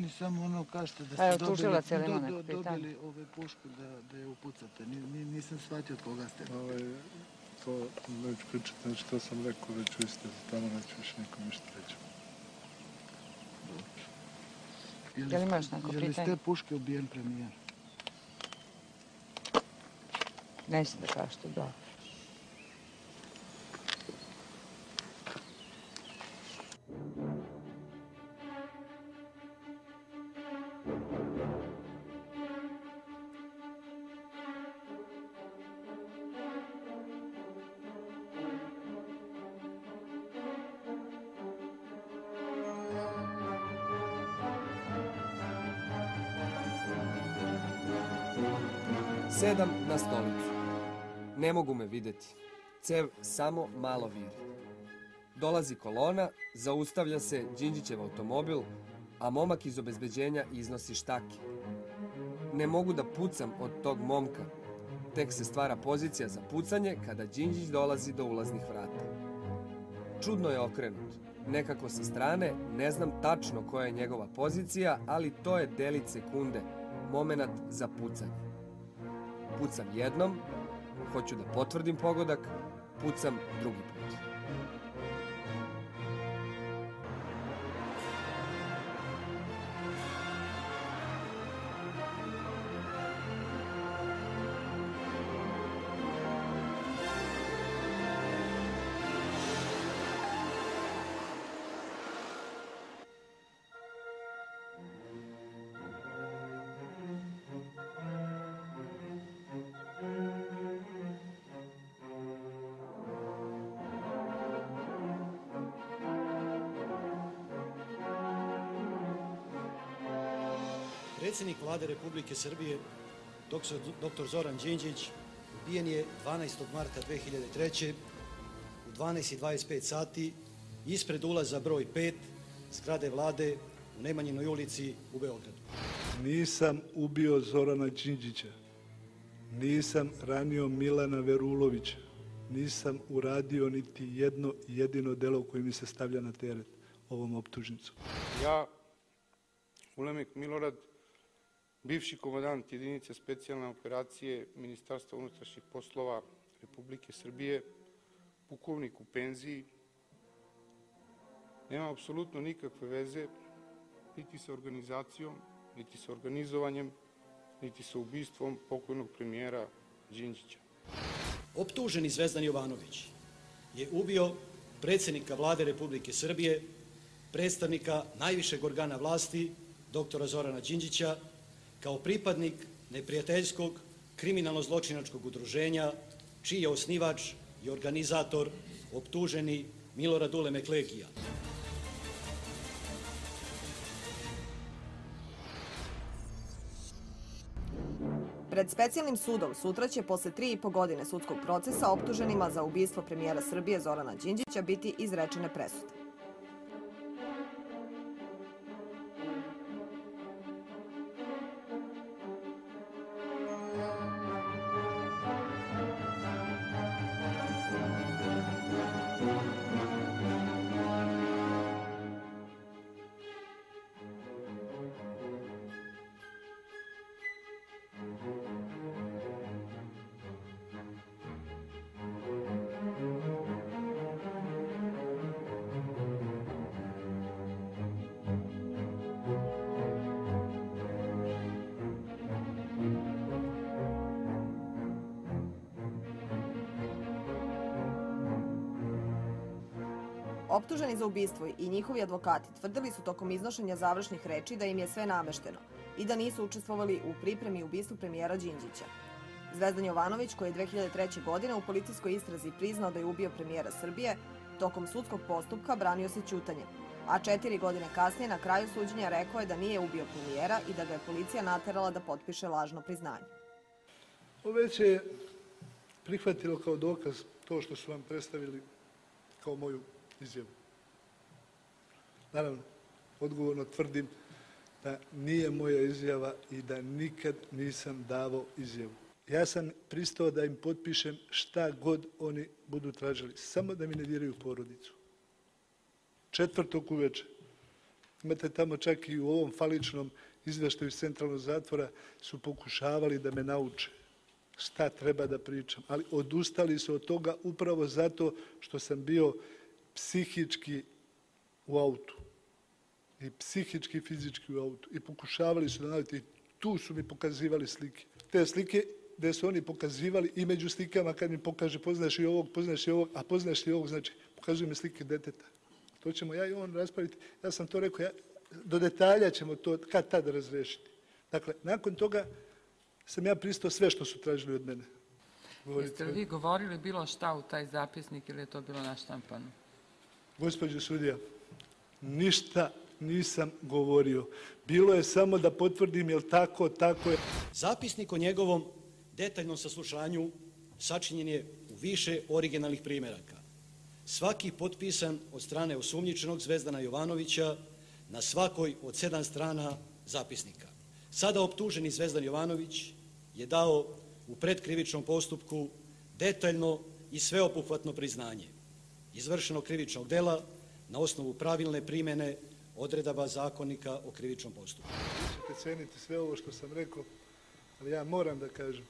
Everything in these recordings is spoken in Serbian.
meni samo ono kažete da ste dobili ove pušku da je upucate. Nisam shvatio od koga ste. To već pričate, znači to sam rekao, već vi ste tamo, neću više nikom ništa reći. Je li imaš neko pitanje? Je li s te puške ubijen premijer? Neće da kažete, da. Sedam na stolicu. Ne mogu me videti. Cev samo malo viri. Dolazi kolona, zaustavlja se Đinđićev automobil, a momak iz obezbeđenja iznosi štake. Ne mogu da pucam od tog momka. Tek se stvara pozicija za pucanje kada Đinđić dolazi do ulaznih vrata. Čudno je okrenut. Nekako sa strane, ne znam tačno koja je njegova pozicija, ali to je delić sekunde, momenat za pucanje. Pucam jednom, hoću da potvrdim pogodak, pucam drugi put. Predsjednik Vlade Republike Srbije, dr. Zoran Đinđić, ubijen je 12. marta 2003. u 12:25 sati ispred ulaza broj 5 zgrade Vlade u Nemanjinoj ulici u Beogradu. Nisam ubio Zorana Đinđića, nisam ranio Milana Verulovića, nisam uradio niti jedno jedino delo koje mi se stavlja na teret ovom optužnicom. Ja, Ulemek Milorad, bivši komandant jedinice specijalne operacije Ministarstva unutrašnjih poslova Republike Srbije, pukovnik u penziji, nema apsolutno nikakve veze niti sa organizacijom, niti sa organizovanjem, niti sa ubistvom pokojnog premijera Đinđića. Optuženi Zvezdan Jovanović je ubio predsjednika Vlade Republike Srbije, predstavnika najvišeg organa vlasti, doktora Zorana Đinđića, kao pripadnik neprijateljskog kriminalno-zločinačkog udruženja, čiji je osnivač i organizator optuženi Milorad Ulemek Legija. Pred specijalnim sudom sutra će posle 3,5 godine sudskog procesa optuženima za ubistvo premijera Srbije Zorana Đinđića biti izrečene presude. Optuženi za ubistvo i njihovi advokati tvrdili su tokom iznošenja završnih reči da im je sve namešteno i da nisu učestvovali u pripremi ubistvu premijera Đinđića. Zvezdan Jovanović, koji je 2003. godine u policijskoj istrazi priznao da je ubio premijera Srbije, tokom sudskog postupka branio se ćutanjem, a 4 godine kasnije na kraju suđenja rekao je da nije ubio premijera i da ga je policija naterala da potpiše lažno priznanje. Već je prihvatilo kao dokaz to što su vam predstavili kao moju izjavu. Naravno, odgovorno tvrdim da nije moja izjava i da nikad nisam davao izjavu. Ja sam pristao da im potpišem šta god oni budu tražili, samo da mi ne diraju porodicu. 4. uveče Imate tamo čak i u ovom faličnom izveštaju iz centralnog zatvora su pokušavali da me nauče šta treba da pričam, ali odustali su od toga upravo zato što sam bio psihički u autu. I psihički i fizički u autu. I pokušavali su da navoditi, tu su mi pokazivali slike. Te slike gde su oni pokazivali i među slikama kad mi pokaže poznaš i ovog, a poznaš i ovog, znači pokazuju mi slike deteta. To ćemo ja i on raspraviti. Ja sam to rekao, do detalja ćemo to kad tad razrešiti. Dakle, nakon toga sam ja pristao sve što su tražili od mene. Jeste li vi govorili bilo šta u taj zapisnik ili je to bilo naštampano? Gospođo sudija, ništa nisam govorio. Bilo je samo da potvrdim je li tako, tako je. Zapisnik o njegovom detaljnom saslušanju sačinjen je u više originalnih primeraka. Svaki potpisan od strane osumnjičenog Zvezdana Jovanovića na svakoj od 7 strana zapisnika. Sada optuženi Zvezdan Jovanović je dao u predkrivičnom postupku detaljno i sveobuhvatno priznanje izvršenog krivičnog dela na osnovu pravilne primene odredaba Zakonika o krivičnom postupku. Vi ćete ceniti sve ovo što sam rekao, ali ja moram da kažem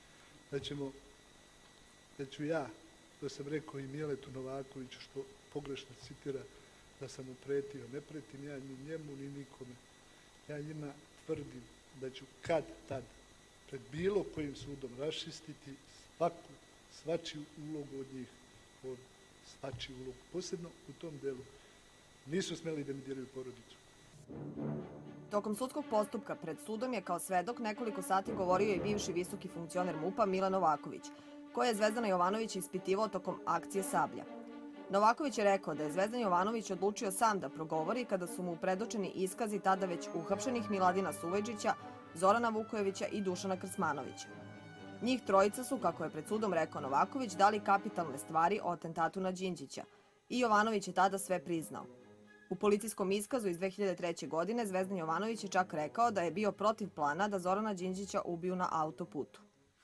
da ću ja, to sam rekao i Miletu Novakoviću, što pogrešno citira, da sam mu pretio. Ne pretim ja ni njemu, ni nikome. Ja njima tvrdim da ću kad tad pred bilo kojim sudom raščistiti svačiju ulogu od njih, svačiju ulogu, posebno u tom delu. Nisu smeli da mi diraju porodicu. Tokom sudskog postupka pred sudom je kao svedok nekoliko sati govorio i bivši visoki funkcioner MUP-a Milan Novaković, koji je Zvezdana Jovanovića ispitivao tokom akcije Sablja. Novaković je rekao da je Zvezdan Jovanović odlučio sam da progovori kada su mu predočeni iskazi tada već uhapšenih Miladina Suvajđića, Zorana Vukojevića i Dušana Krsmanovića. Njih trojica su, kako je pred sudom rekao Novaković, dali kapitalne stvari o atentatu na Đinđića i Jovanović je tada sve priznao. U policijskom iskazu iz 2003. godine Zvezdan Jovanović je čak rekao da je bio protiv plana da Zorana Đinđića ubiju na autoputu.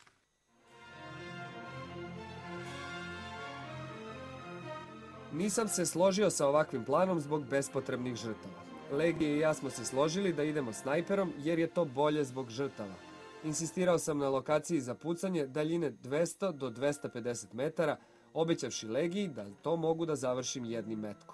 Nisam se složio sa ovakvim planom zbog bespotrebnih žrtava. Legije i ja smo se složili da idemo snajperom jer je to bolje zbog žrtava. Insistirao sam na lokaciji za pucanje daljine 200 do 250 metara, obećavši Legiji da to mogu da završim jednim metkom.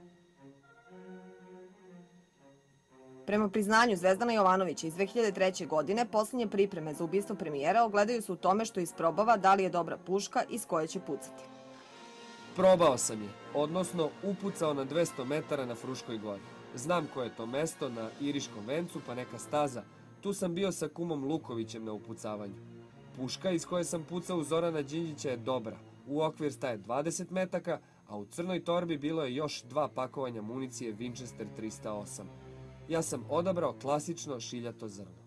Prema priznanju Zvezdana Jovanovića iz 2003. godine, poslednje pripreme za ubistvo premijera ogledaju se u tome što isprobava da li je dobra puška iz koje će pucati. Probao sam je, odnosno upucao na 200 metara na Fruškoj gori. Znam koje je to mesto na Iriškom vencu, pa neka staza. Tu sam bio sa kumom Lukovićem na upucavanju. Puška iz koje sam pucao u Zorana Đinđića je dobra. U okvir staje 20 metaka, a u crnoj torbi bilo je još 2 pakovanja municije Winchester 308. Ja sam odabrao klasično šiljato zrno.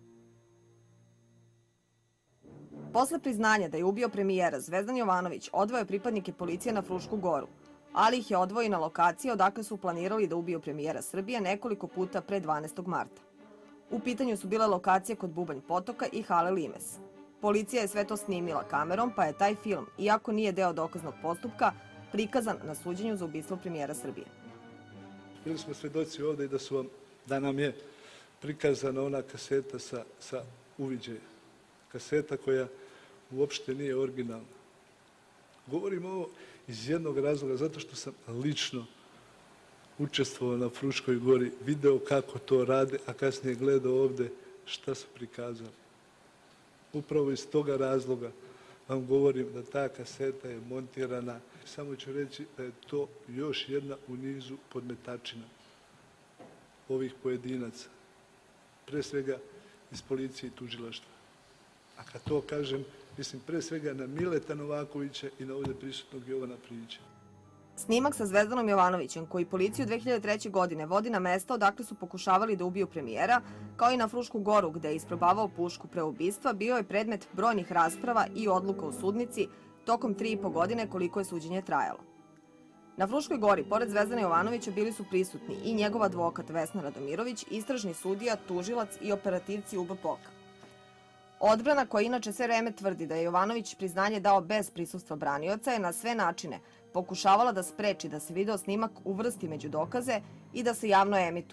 Posle priznanja da je ubio premijera, Zvezdan Jovanović odveo je pripadnike policije na Frušku goru, ali ih je odvojio na lokacije odakle su planirali da ubiju premijera Srbije nekoliko puta pre 12. marta. U pitanju su bile lokacije kod Bubanj potoka i Hale Limes. Policija je sve to snimila kamerom, pa je taj film, iako nije deo dokaznog postupka, prikazan na suđenju za ubistvo premijera Srbije. Bili smo svedoci ovde i da nam je prikazana ona kaseta sa uviđaja. Kaseta koja uopšte nije originalna. Govorim ovo iz jednog razloga, zato što sam lično učestvovao na Fruškoj gori, video kako to rade, a kasnije gledao ovde šta su prikazali. Upravo iz toga razloga vam govorim da ta kaseta je montirana. Samo ću reći da je to još jedna u nizu podmetačina ovih pojedinaca, pre svega iz policije i tužilaštva. A kad to kažem, mislim pre svega na Mileta Novakovića i na ovdje prisutnog Jovana Prijića. Snimak sa Zvezdanom Jovanovićem, koji policiju 2003. godine vodi na mesta odakle su pokušavali da ubiju premijera, kao i na Frušku goru gde je isprobavao pušku pre ubistva, bio je predmet brojnih rasprava i odluka u sudnici tokom 3,5 godine koliko je suđenje trajalo. Na Fruškoj gori, pored Zvezdana Jovanovića, bili su prisutni i njegov advokat Vesna Radomirović, istražni sudija, tužilac i operativci UBPOK-a. Odbrana, koja inače sve vreme tvrdi da je Jovanović priznanje dao bez prisustva branioca, je na sve načine pokušavala da spreči da se video snimak uvrsti među dokaze i da se javno emituje.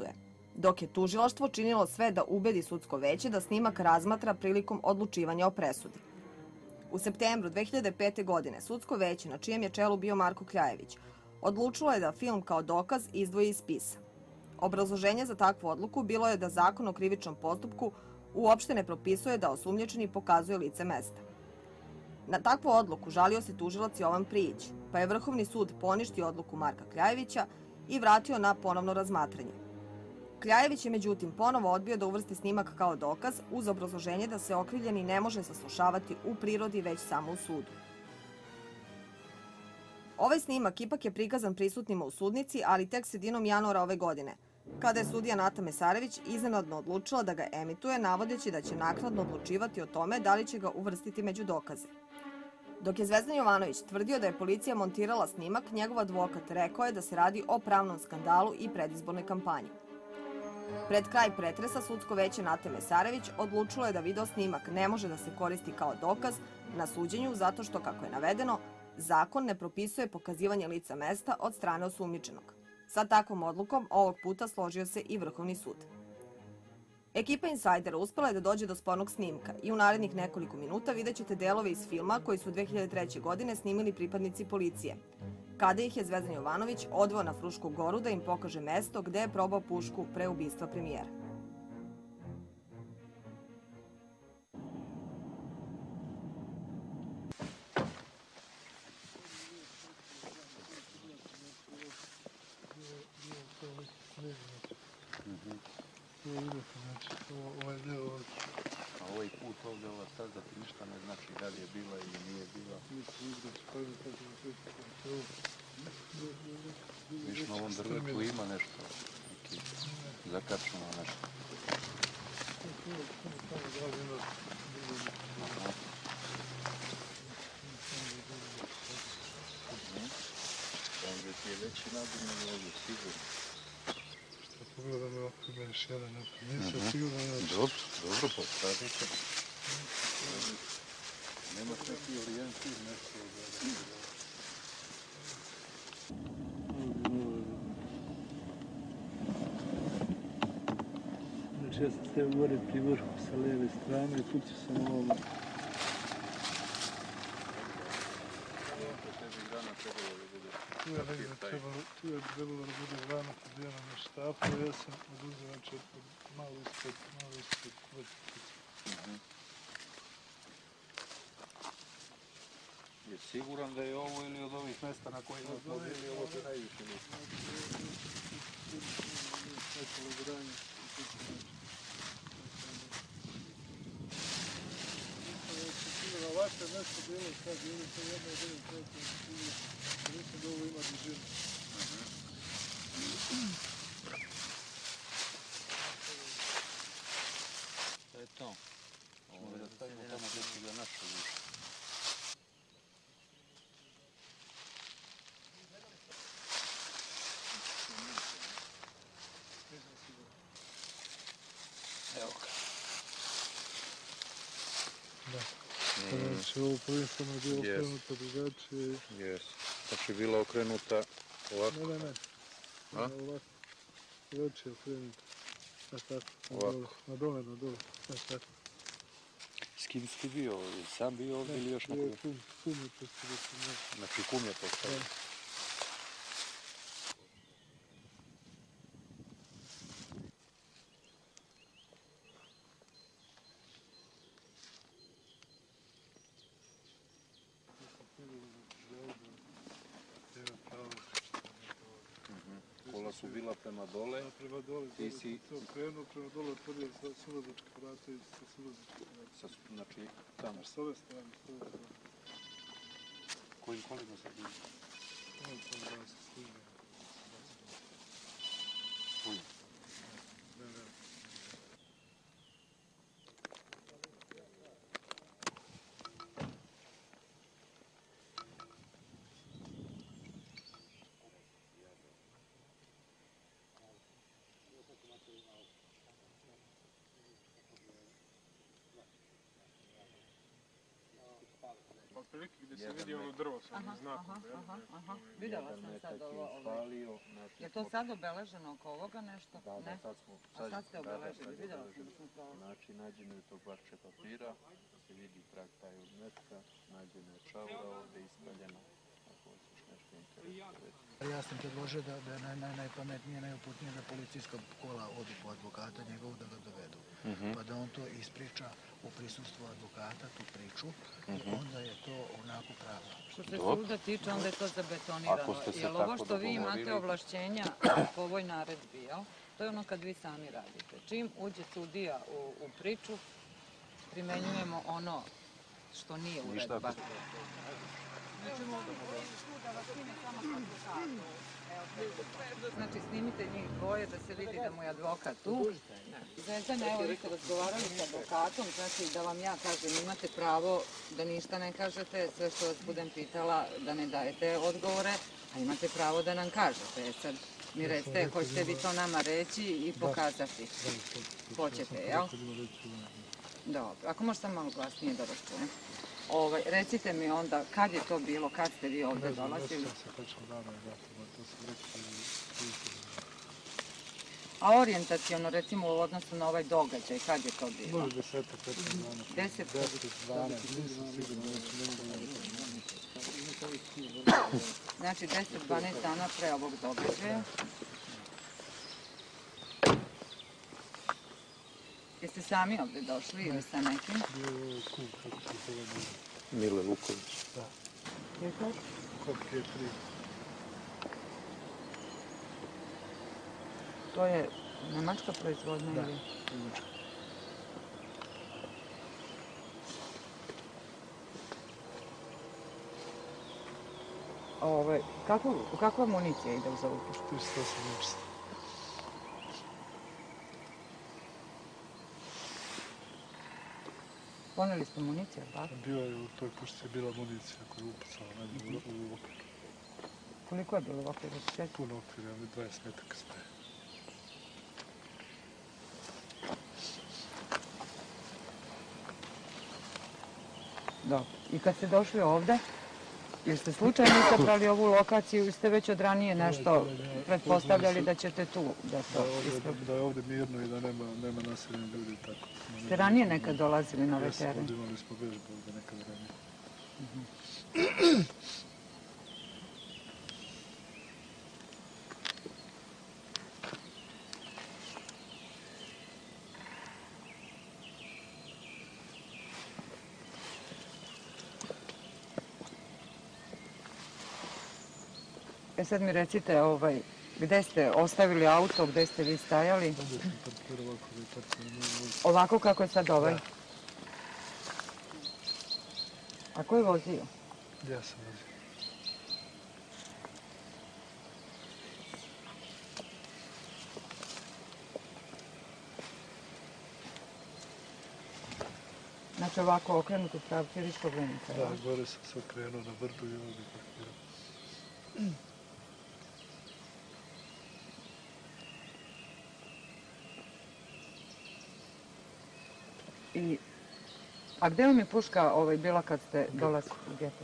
dok je tužilaštvo činilo sve da ubedi sudsko veće da snimak razmatra prilikom odlučivanja o presudi. U septembru 2005. godine sudsko veće, na čijem je čelu bio Marko Kljajević, odlučilo je da film kao dokaz izdvoji iz spisa. Obrazloženje za takvu odluku bilo je da Zakon o krivičnom postupku uopšte ne propisuje da osumnjičeni pokazuje lice mesta. Na takvu odluku žalio se tužilac Jovan Prijić, pa je Vrhovni sud poništio odluku Marka Kljajevića i vratio na ponovno razmatranje. Kljajević je međutim ponovo odbio da uvrsti snimak kao dokaz uz obrazloženje da se okrivljeni ne može saslušavati u prirodi već samo u sudu. Ovaj snimak ipak je prikazan prisutnima u sudnici, ali tek sredinom januara ove godine, kada je sudija Nata Mesarević iznenadno odlučila da ga emituje, navodeći da će naknadno odlučivati o tome da li će ga uvrstiti među dokaze. Dok je Zvezdan Jovanović tvrdio da je policija montirala snimak, njegov advokat rekao je da se radi o pravnom skandalu i predizbornoj kampanji. Pred kraj pretresa sudsko veće Nate Mesarević odlučilo je da video snimak ne može da se koristi kao dokaz na suđenju zato što, kako je navedeno, zakon ne propisuje pokazivanje lica mesta od strane osumnjičenog. Sa takvom odlukom ovog puta složio se i Vrhovni sud. Ekipa Insajdera uspela je da dođe do spornog snimka i u narednih nekoliko minuta vidjet ćete delove iz filma koji su 2003. godine snimili pripadnici policije, kada ih je Zvezdan Jovanović odveo na Frušku goru da im pokaže mesto gde je probao pušku pre ubistva premijera. A ovaj put ovdje, ova staza ti ništa ne znači da li je bila ili nije bila. Viš na ovom drvetu ima nešto, neki zakačeno nešto. Ovdje ti je veći nabor nego ovdje, sigurno. Pogledam ovako, ima još jedan, nisam sigurno. Dobro, postavite. Nemaš neki orijentir, nešto Znači ja sam stavio gore pri vrhu sa leve strane i pucao sam ovo. Tu je trebalo da bude grana pobijena na štapu, ja sam oduzeo, znači, malo ispod vrtice. Je siguran da je ovo ili od ovih mesta na kojima smo bili, ovo se najviše nismo? Ovako je nešto bilo sad, ili to jedno od jednog projekta, mislim da ovo ima dužinu. To je to. Ovo da stavimo tamo gdje će ga našo više. Evo ga. Znači ovo prvenstveno je bilo okrenuto drugačije. Jes. Znači bila okrenuta ovako. Ne. Ovako. Drugačije okrenuto. Znaš tako. Ovako. Na dole. Znaš tako. S kim si bio ovdje? Sam bio ovdje ili još neko? Kum je postavio. Znači kum je postavio. Kola su bila prema dole. Prema dole. Ti si okrenuo prema dole, otvorio sudačke vrata i sa sudačke vrata. Znači tamo. S ove strane. Kojim kolima sad bilo? Ovo sam da se služio. Kojim? Ne. otprilike gdje se vidi ono drvo sa onim znakom. Vidjela sam sad ovo. Je to sad obeleženo oko ovoga nešto? Da, sad smo. A sad ste obeležili, vidjela sam da smo to... Znači, nađeno je to parče papira, se vidi trag taj od metka, nađena je čaura ovdje ispaljena, ako vas još nešto interesuje. Ja sam predložio da je najpametnije, najuputnije da policijska kola odu po advokata njegovu da ga dovedu. Pa da on to ispriča u prisustvu advokata, tu priču, i onda je to onako pravo. Što se suda tiče, onda je to zabetonirano. Jel ovo što vi imate ovlašćenja po ovoj naredbi, jel? To je ono kad vi sami radite. Čim uđe sudija u priču, primenjujemo ono što nije uredba. Znači, snimite njih dvoje da se vidi da mu je advokat tu. Zvezdana, evo vi ste razgovarali sa advokatom, znači da vam ja kažem, imate pravo da ništa ne kažete, sve što vas budem pitala da ne dajete odgovore, a imate pravo da nam kažete. Sad mi recite, hoćete vi to nama reći i pokazati. Hoćete, jel? Dobro, ako možete samo malo glasnije da vas čujem. Recite mi onda, kad je to bilo, kad ste vi ovdje dolazili? A orijentacijono, recimo u odnosu na ovaj događaj, kad je to bilo? 10-15 dana. 10-12, nisam sigurno. Znači 10-12 dana pre ovog događaja. Jeste sami ovdje došli ili sa nekim? Mile Vuković. Da. Kako? Kod G3. To je nemačka proizvodnja ili? Da, nemačka. Kakva municija ide uz ovu pušku? 308 inčista. Poneli ste municiju, tako? Bio je u toj pušci bila municija koja je upucala na nju u okvir. Koliko je bilo u okviru? Puno okvir, ali 20 metaka staje. Dobro. I kad ste došli ovde, jeste slučajno izabrali ovu lokaciju ili ste već od ranije nešto pretpostavljali da ćete tu da to ispravite? Da je ovdje mirno i da nema naseljenih ljudi tako. Ste ranije nekad dolazili na ovaj teren? Jesmo, imali smo vežbu ovdje nekad ranije. Sad mi recite, gde ste ostavili auto, gde ste vi stajali? Ovdje sam parkirao ovako da je parkirao. Ovako kako je sad ovaj? A ko je vozio? Ja sam vozio. Znači ovako okrenut u pravcu Iriškog Vinica? Da, gore sam se okrenuo na brdu i ovdje parkirao. A gde vam je puška bila kad ste dolazili u Gepek?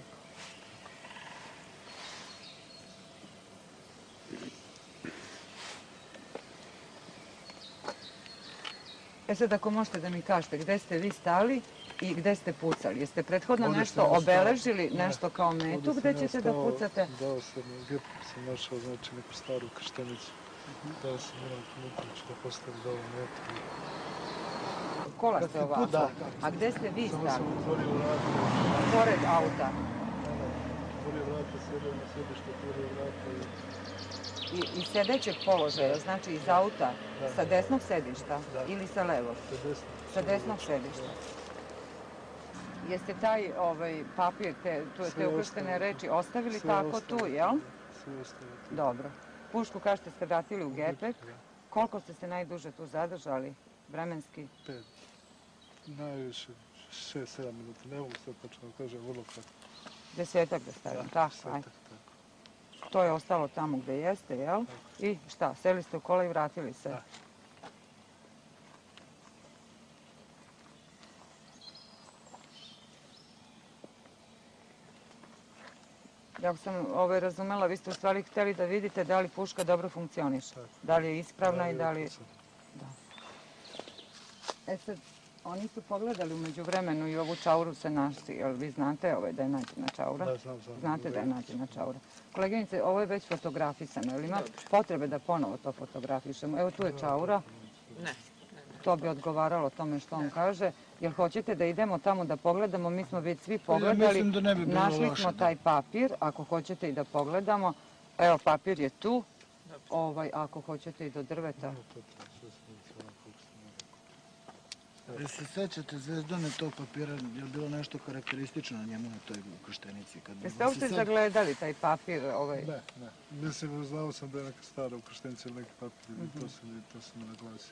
Sad ako možete da mi kažete gde ste vi stali i gde ste pucali. Jeste prethodno nešto obeležili, nešto kao metu gde ćete da pucate? Dao sam, u Gepeku sam našao neku staru krštenicu. Dao sam Milan Komukoviću da postavi za ovu metu. Kola ste ovako. A gde ste vi stali? Samo sam otvorio vrata. Pored auta? Otvorio vrata, sjedio na sjedište, otvorio vrata I sedećeg položaja, znači iz auta, sa desnog sedišta ili sa levog? Sa desnog sedišta. Jeste taj papir, te ukrštene reči ostavili tako tu, jel? Sve ostavili. Dobro. Pušku, kažete, ste vratili u Gepek. Koliko ste se najduže tu zadržali, vremenski? 5. Najviše 6-7 minuta. Ne mogu sad tačno kažem, vrlo kratko. 10-ak da stavim, tako? To je ostalo tamo gde jeste, jel? I šta, seli ste u kola i vratili se? Da. Ja sam razumela, vi ste u stvari hteli da vidite da li puška dobro funkcioniše. Da li je ispravna i da li... E sad, oni su pogledali umeđu vremenu i ovu čauru se našli. Jel vi znate da je nađena čaura? Da, znam. Znate da je nađena čaura. Koleginice, ovo je već fotografisano. Jel ima potrebe da ponovo to fotografišemo? Evo tu je čaura. Ne. To bi odgovaralo tome što on kaže. Jel hoćete da idemo tamo da pogledamo? Mi smo već svi pogledali. Našli smo taj papir. Ako hoćete i da pogledamo. Evo, papir je tu. Ako hoćete i do drveta. Jel se sećate, Zvezdane, tog papira, je li bilo nešto karakteristično na njemu na toj ukrštenici? Jeste uopšte zagledali taj papir? Ne. Mislim, znao sam da je neka stara ukrštenica ili neki papir i to sam naglasio.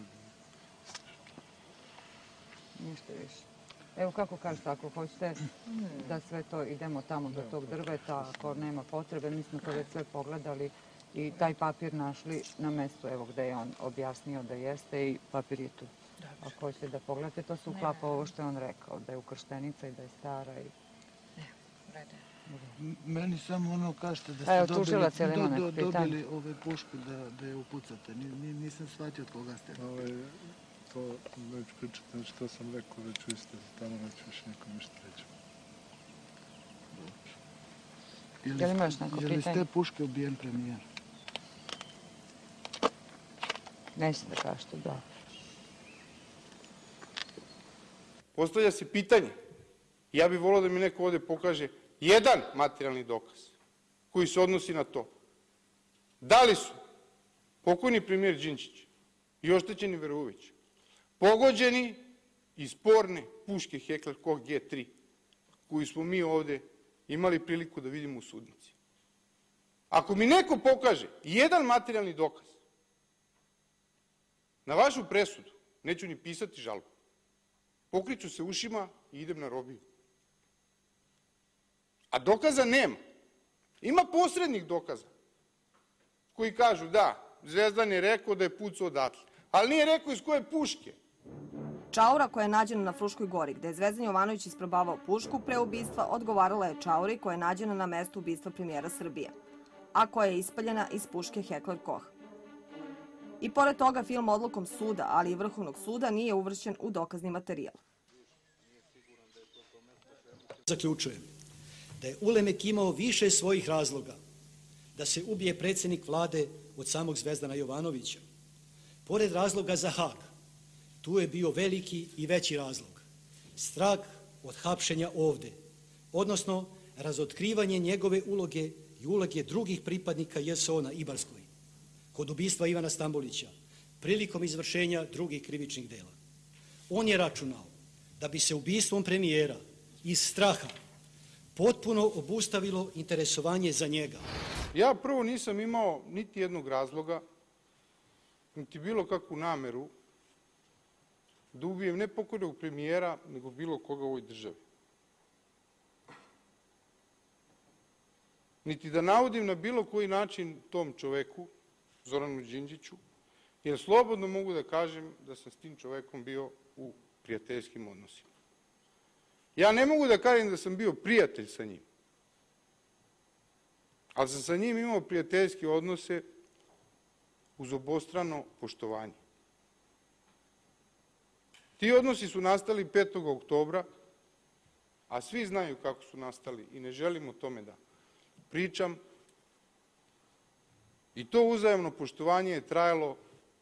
Ništa više. Evo kako kažete, ako hoćete da sve to idemo tamo do tog drveta, ako nema potrebe, mi smo to već sve pogledali i taj papir našli na mestu, evo gde je on objasnio da jeste i papir je tu. Ako hoćete da pogledate, to se uklapa ovo što je on rekao, da je ukrštenica i da je stara. Meni samo ono kažete da ste dobili ove pušku da je upucate. Nisam shvatio od koga ste. To neću pričati, znači to sam rekao već u istinu, tamo neću više nikom ništa reći. Je li imaš neko pitanje? Je li s te puške ubijen premijer? Nećete da kažete da. Postavlja se pitanje. Ja bih volao da mi neko ovde pokaže jedan materijalni dokaz koji se odnosi na to. Da li su pokojni premijer Đinđić i oštećeni Verović pogođeni iz sporne puške Heckler Koch G3 koju smo mi ovde imali priliku da vidimo u sudnici? Ako mi neko pokaže jedan materijalni dokaz na vašu presudu, neću ni pisati žalbu. Pokriću se ušima i idem na robiju. A dokaza nema. Ima posrednih dokaza koji kažu da, Zvezdan je rekao da je pucao odatle, ali nije rekao iz koje puške. Čaura koja je nađena na Fruškoj gori, gde je Zvezdan Jovanović isprobavao pušku pre ubistva, odgovarala je čauri koja je nađena na mestu ubistva premijera Srbije, a koja je ispaljena iz puške Heckler Koch. I pored toga, film odlukom suda, ali i Vrhovnog suda, nije uvršćen u dokazni materijal. Zaključujem da je Ulemek imao više svojih razloga da se ubije predsjednik vlade od samog Zvezdana Jovanovića. Pored razloga za Hag, tu je bio veliki i veći razlog. Strah od hapšenja ovde, odnosno razotkrivanje njegove uloge i uloge drugih pripadnika JSO na Ibarskoj, kod ubistva Ivana Stambolića, prilikom izvršenja drugih krivičnih dela. On je računao da bi se ubistvom premijera iz straha potpuno obustavilo interesovanje za njega. Ja prvo nisam imao niti jednog razloga, niti bilo kakvu nameru da ubijem ne pokojnog premijera, nego bilo koga u ovoj državi. Niti da navodim na bilo koji način tom čoveku, Zoranu Đinđiću, jer slobodno mogu da kažem da sam s tim čovekom bio u prijateljskim odnosima. Ja ne mogu da kažem da sam bio prijatelj sa njim, ali sam sa njim imao prijateljske odnose uz obostrano poštovanje. Ti odnosi su nastali 5. oktobra, a svi znaju kako su nastali i ne želim o tome da pričam. I to uzajamno poštovanje je trajalo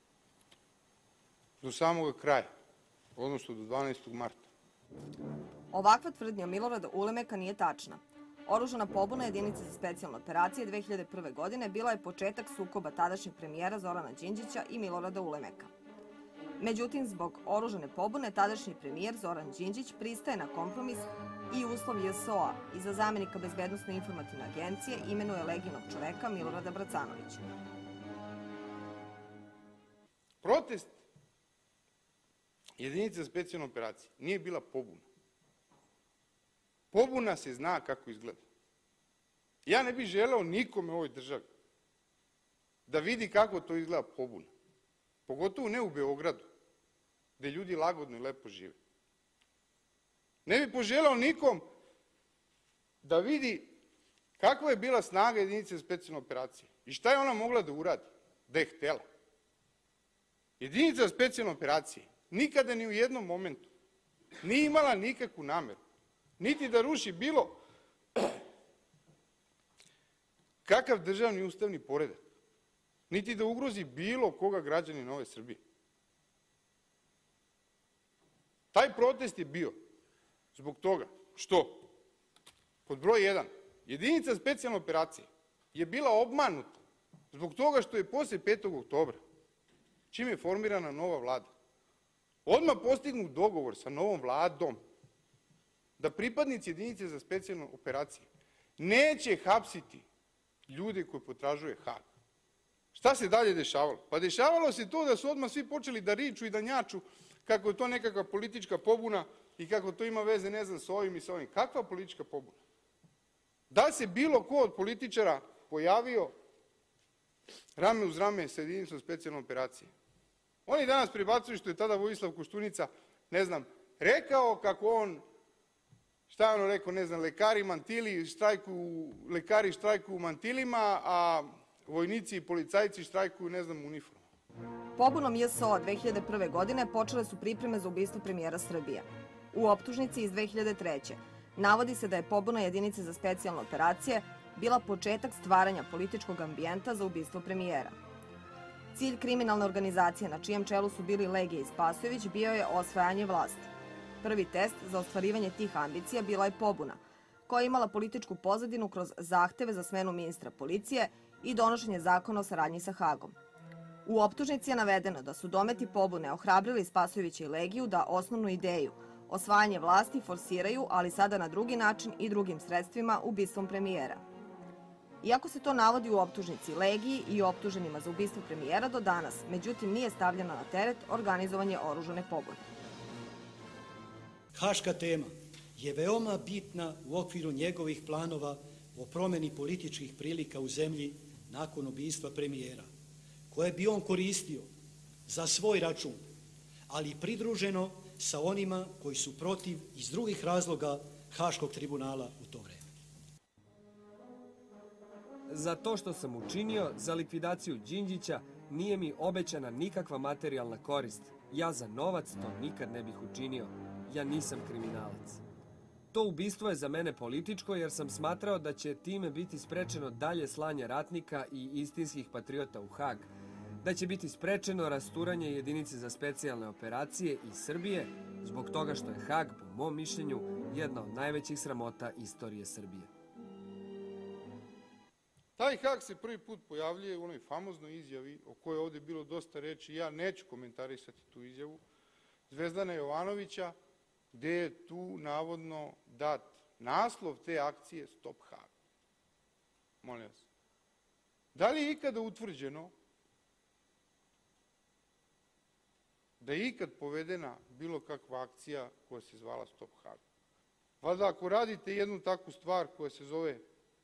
do samoga kraja, odnosno do 12. marta. Ovakva tvrdnja Milorada Ulemeka nije tačna. Oružana pobuna jedinice za specijalne operacije 2001. godine bila je početak sukoba tadašnjeg premijera Zorana Đinđića i Milorada Ulemeka. Međutim, zbog oružane pobune, tadašnji premijer Zoran Đinđić pristaje na kompromis i uslov JSO-a i za zamenika Bezbednosne informativne agencije imenuje Legijinog čoveka Milorada Bracanovića. Protest jedinice za specijalne operacije nije bila pobuna. Pobuna se zna kako izgleda. Ja ne bih želeo nikome u ovoj državi da vidi kako to izgleda pobuna. Pogotovo ne u Beogradu, gde ljudi lagodno i lepo žive. Ne bih poželeo nikom da vidi kakva je bila snaga jedinice za specijalne operacije i šta je ona mogla da uradi, da je htela. Jedinica za specijalne operacije nikada ni u jednom momentu nije imala nikakvu nameru, niti da ruši bilo kakav državni ustavni poredak, niti da ugrozi bilo koga građanina ove Srbije. Taj protest je bio zbog toga što, pod broj 1, jedinica za specijalne operacije je bila obmanuta zbog toga što je posle 5. oktobra, čim je formirana nova vlada, odmah postignut dogovor sa novom vladom da pripadnici jedinice za specijalne operacije neće hapsiti ljude koji potražuje Hag. Šta se dalje dešavalo? Pa dešavalo se to da su odmah svi počeli da riču i da njaču kako je to nekakva politička pobuna i kako to ima veze, ne znam, s ovim i s ovim. Kakva politička pobuna? Da se bilo ko od političara pojavio rame uz rame sa jedinicom specijalne operacije? Oni danas prebacuju što je tada Vojislav Koštunica, ne znam, rekao kako on, šta je ono rekao, ne znam, lekari štrajkuju u mantilima, a vojnici i policajci štrajkuju, ne znam, u uniformu. Pobunom JSO 2001. godine počele su pripreme za ubistvo premijera Srbije. U optužnici iz 2003. navodi se da je pobuna jedinice za specijalne operacije bila početak stvaranja političkog ambijenta za ubistvo premijera. Cilj kriminalne organizacije na čijem čelu su bili Legija i Spasojević bio je osvajanje vlasti. Prvi test za ostvarivanje tih ambicija bila je pobuna, koja je imala političku pozadinu kroz zahteve za smenu ministra policije i donošenje zakona o saradnji sa Hagom. U optužnici je navedeno da su dometi pobune ohrabrili Spasojevića i Legiju da osnovnu ideju, osvajanje vlasti, forsiraju, ali sada na drugi način i drugim sredstvima, ubistvom premijera. Iako se to navodi u optužnici Legiji i optuženima za ubistvo premijera do danas, međutim nije stavljeno na teret organizovanje oružane pobune. Haška tema je veoma bitna u okviru njegovih planova o promeni političkih prilika u zemlji nakon ubistva premijera, koje bi on koristio za svoj račun, ali pridruženo sa onima koji su protiv iz drugih razloga Haškog tribunala u to vreme. Za to što sam učinio, za likvidaciju Đinđića, nije mi obećana nikakva materijalna korist. Ja za novac to nikad ne bih učinio. Ja nisam kriminalac. To ubistvo je za mene političko jer sam smatrao da će time biti sprečeno dalje slanje ratnika i istinskih patriota u Hag, da će biti sprečeno rasturanje jedinice za specijalne operacije iz Srbije zbog toga što je Hag, po mom mišljenju, jedna od najvećih sramota istorije Srbije. Taj Hag se prvi put pojavljuje u onoj famoznoj izjavi o kojoj je ovde bilo dosta reči, ja neću komentarisati tu izjavu, Zvezdana Jovanovića, gde je tu navodno dat naslov te akcije Stop Hag. Molim vas. Da li je ikada utvrđeno da je ikad povedena bilo kakva akcija koja se zvala Stop Hag? Valjda ako radite jednu takvu stvar koja se zove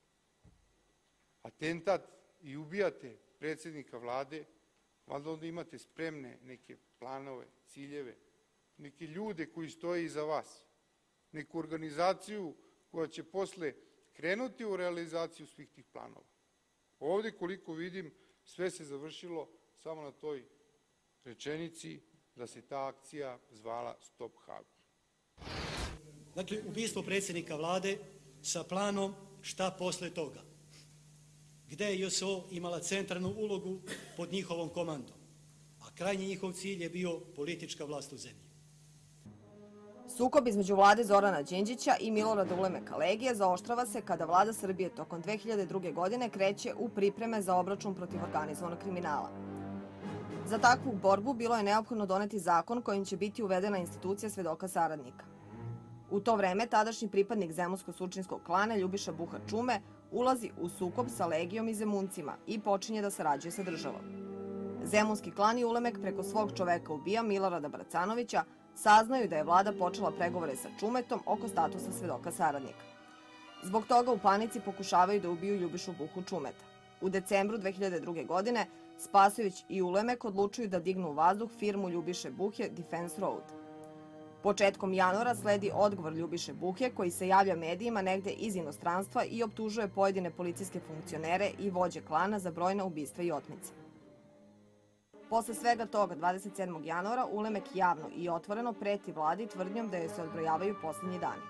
atentat i ubijate predsjednika vlade, valjda onda imate spremne neke planove, ciljeve, neke ljude koji stoje iza vas, neku organizaciju koja će posle krenuti u realizaciju svih tih planova. Ovde, koliko vidim, sve se završilo samo na toj rečenici da se ta akcija zvala Stop Hag. Dakle, ubistvo predsjednika vlade sa planom šta posle toga, gde je JSO imala centralnu ulogu pod njihovom komandom, a krajnji njihov cilj je bio politička vlast u zemlji. Sukob između vlade Zorana Đinđića i Milorada Ulemeka Legije zaoštrava se kada vlada Srbije tokom 2002. godine kreće u pripreme za obračun protiv organizovanog kriminala. Za takvu borbu bilo je neophodno doneti zakon kojim će biti uvedena institucija svedoka saradnika. U to vreme tadašnji pripadnik zemunsko-surčinskog klana Ljubiša Buha Čume ulazi u sukob sa Legijom i Zemuncima i počinje da sarađuje sa državom. Zemunski klan i Ulemek preko svog čoveka ubija Milorada Bracanovića saznaju da je vlada počela pregovore sa Čumetom oko statusa svedoka saradnika. Zbog toga u panici pokušavaju da ubiju Ljubišu Buhu Čumeta. U decembru 2002. godine Spasojević i Ulemek odlučuju da dignu u vazduh firmu Ljubiše Buhe Defense Road. Početkom januara sledi odgovor Ljubiše Buhe koji se javlja medijima negde iz inostranstva i optužuje pojedine policijske funkcionere i vođe klana za brojna ubistva i otmice. Posle svega toga, 27. januara, Ulemek javno i otvoreno preti vladi tvrdnjom da joj se odbrojavaju poslednji dani.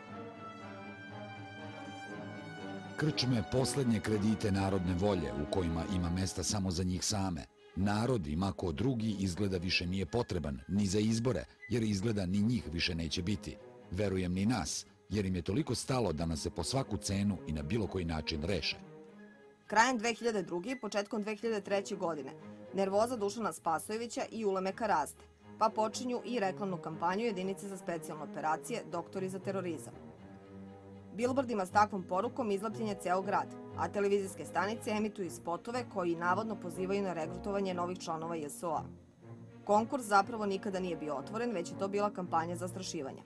Krčme poslednje kredite narodne volje u kojima ima mesta samo za njih same. Narod ima ko drugi izgleda više nije potreban, ni za izbore, jer izgleda ni njih više neće biti. Verujem ni nas, jer im je toliko stalo da nas se po svaku cenu i na bilo koji način reše. Krajem 2002. i početkom 2003. godine nervoza Dušana Spasojevića i Ulemeka raste, pa počinju i reklamnu kampanju jedinice za specijalne operacije Doktori za terorizam. Bilbordima s takvom porukom izlepljen je ceo grad, a televizijske stanice emituju spotove koji navodno pozivaju na regrutovanje novih članova JSO-a. Konkurs zapravo nikada nije bio otvoren, već je to bila kampanja zastrašivanja.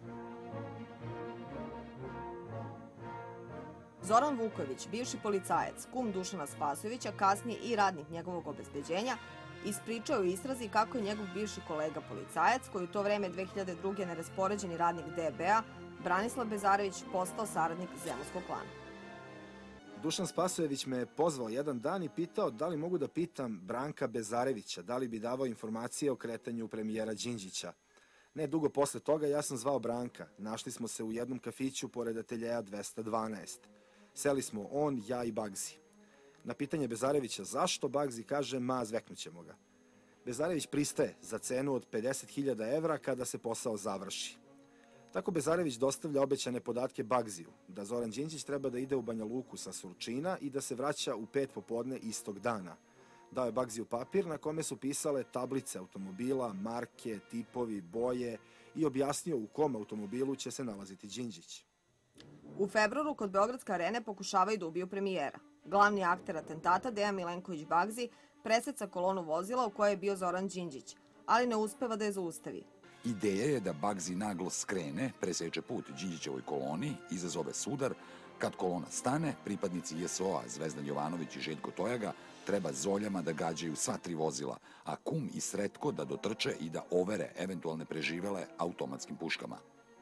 Zoran Vuković, bivši policajac, kum Dušana Spasojevića, kasnije i radnik njegovog obezbeđenja, ispričao u istrazi kako je njegov bivši kolega policajac, koji u to vreme 2002. neraspoređeni radnik DB-a, Branislav Bezarević, postao saradnik zemunskog klana. Dušan Spasojević me je pozvao jedan dan i pitao da li mogu da pitam Branka Bezarevića, da li bi davao informacije o kretanju premijera Đinđića. Ne dugo posle toga ja sam zvao Branka. Našli smo se u jednom kafiću pored ateljeja 212. Seli smo on, ja i Bagzi. Na pitanje Bezarevića zašto, Bagzi kaže zveknućemo ga. Bezarević pristaje za cenu od 50.000 evra kada se posao završi. Tako Bezarević dostavlja obećane podatke Bagziju, da Zoran Đinđić treba da ide u Banja Luku sa Surčina i da se vraća u 5 popodne istog dana. Dao je Bagziju papir na kome su pisale tablice automobila, marke, tipovi, boje i objasnio u kom automobilu će se nalaziti Đinđić. U februaru kod Beogradske arene pokušavaju da ubiju premijera. Glavni akter atentata, Dejan Milenković Bagzi, preseca kolonu vozila u kojoj je bio Zoran Đinđić, ali ne uspeva da je zaustavi. Ideja je da Bagzi naglo skrene, preseče put Đinđićevoj koloni, izazove sudar. Kad kolona stane, pripadnici JSO-a Zvezdan Jovanović i Željko Tojaga treba zoljama da gađaju sva 3 vozila, a kum i Sretko da dotrče i da overe eventualne preživele automatskim puškama.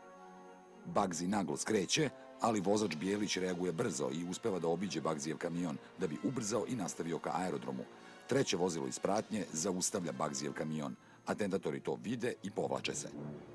Bagzi naglo skreće, ali vozač Bijelić reaguje brzo i uspeva da obiđe Bagzijev kamion da bi ubrzao i nastavio ka aerodromu. Treće vozilo iz pratnje zaustavlja Bagzijev kamion. Atentatori to vide i povlače se.